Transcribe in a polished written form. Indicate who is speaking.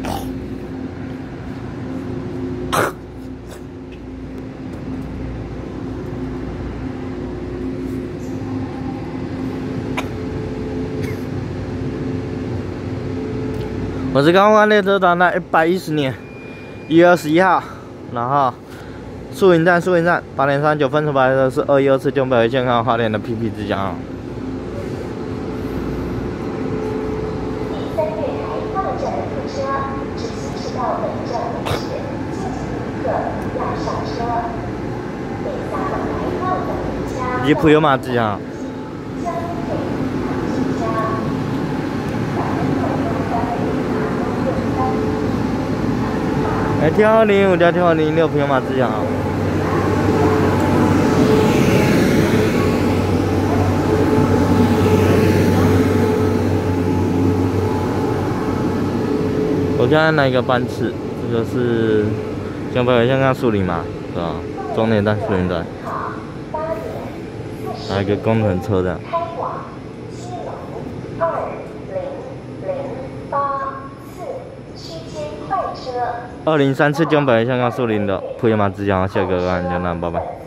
Speaker 1: 我是刚刚列车长的110年1月21号，然后树营站8点39分出发的是212次9北健康花莲的 PP 之江。
Speaker 2: 第3月台到站列车只行驶到本站为止，进行旅客要上车。第3个台到的列车。
Speaker 1: 以及普悠玛之江。 哎，天号005加天号006普悠玛之江啊！我看哪一个班次？这个是江北香港树林嘛，是吧？终点站树林站。还有一个工程车的。 203次江北香港树林的普悠玛之江，下个案就那，拜拜。